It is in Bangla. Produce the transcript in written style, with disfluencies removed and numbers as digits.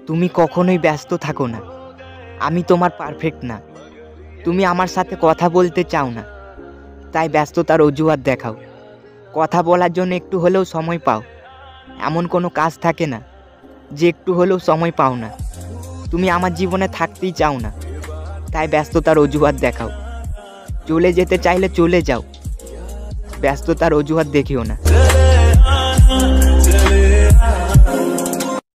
তুমি কখনোই ব্যস্ত থাকো না। আমি তোমার পারফেক্ট না। তুমি আমার সাথে কথা বলতে চাও না, তাই ব্যস্ততার অজুহাত দেখাও। কথা বলার জন্য একটু হলেও সময় পাও। এমন কোনো কাজ থাকে না যে একটু হলেও সময় পাও না। তুমি আমার জীবনে থাকতেই চাও না, তাই ব্যস্ততার অজুহাত দেখাও। চলে যেতে চাইলে চলে যাও, ব্যস্ততার অজুহাত দেখিও না।